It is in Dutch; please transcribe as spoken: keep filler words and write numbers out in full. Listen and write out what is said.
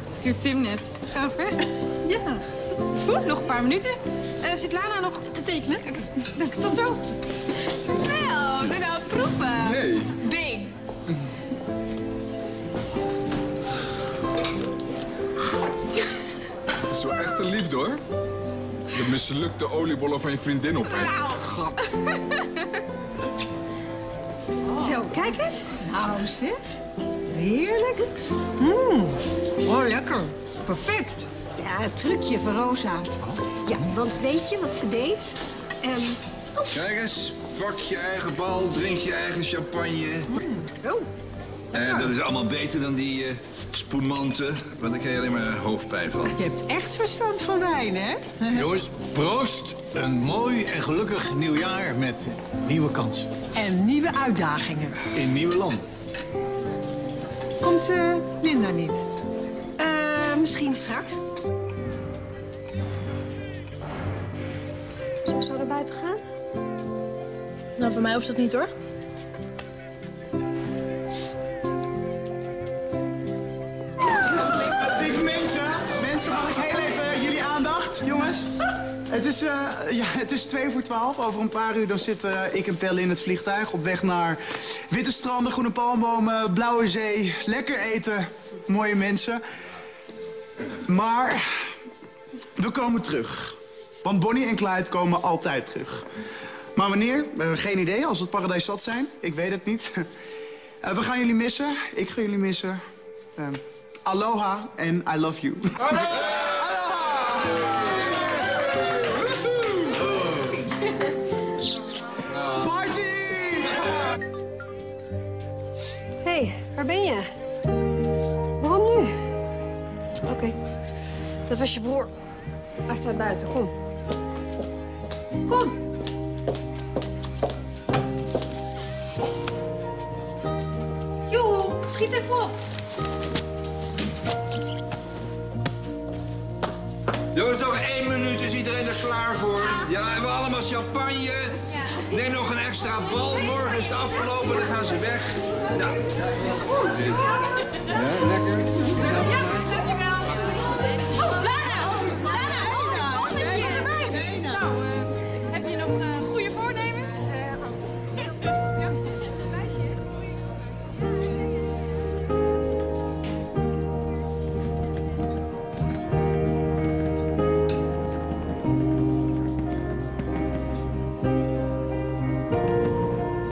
Stuurt Tim net. Gaaf, hè? Ja. Oeh, nog een paar minuten. Uh, zit Lana nog te tekenen? Dank, tot zo. Wel, doe nou proeven. Nee. Bing. Het is wel echt een liefde, hoor. De mislukte oliebollen van je vriendin op. Gat. Zo, kijk eens. Nou, zeg. Heerlijk. Mmm. Oh, lekker. Perfect. Ja, het trucje van Rosa. Ja, want weet je wat ze deed? Um, oh. Kijk eens, pak je eigen bal, drink je eigen champagne. Mm. Oh. Uh, dat is allemaal beter dan die uh, spoemanten, want daar krijg je alleen maar hoofdpijn van. Je hebt echt verstand van wijn, hè? Jongens, proost. Een mooi en gelukkig nieuwjaar met nieuwe kansen. En nieuwe uitdagingen. In nieuwe landen. Komt uh, Linda niet? Uh, misschien straks. Zou ze naar buiten gaan? Nou, voor mij hoeft dat niet, hoor. Lieve mensen, mensen, mag ik heel even jullie aandacht, jongens? Het is, uh, ja, het is twee voor twaalf. Over een paar uur dan zitten uh, ik en Pelle in het vliegtuig op weg naar witte stranden, groene palmbomen, blauwe zee, lekker eten, mooie mensen. Maar we komen terug. Want Bonnie en Clyde komen altijd terug. Maar wanneer? We hebben geen idee. Als we het paradijs zat zijn. Ik weet het niet. Uh, we gaan jullie missen. Ik ga jullie missen. Uh, aloha en I love you. Party! Hé, hey, waar ben je? Waarom nu? Oké, okay. Dat was je broer. Hij staat buiten, kom. Kom! Joe, schiet even op. Jongens, nog één minuut, is iedereen er klaar voor? Ja, en we allemaal champagne. Ja. Neem nog een extra bal, morgen is het afgelopen, dan gaan ze weg. Nou. Ja,